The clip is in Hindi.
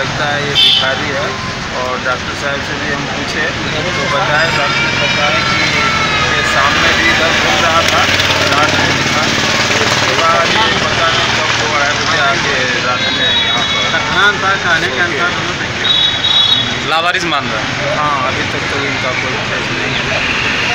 लगता है ये भिखारी है। और डॉक्टर साहब से भी हम पूछे तो बताए, डॉक्टर ने बताया कि ये सामने भी इधर घूम रहा था, रात में दिखा। उसके बाद ये पता नहीं कब 2-2:30 बजे आके रात में यहाँ पर खाने का अंतर दोनों लावारिस मान रहा है। हाँ, अभी तक तो इनका कोई केस नहीं है।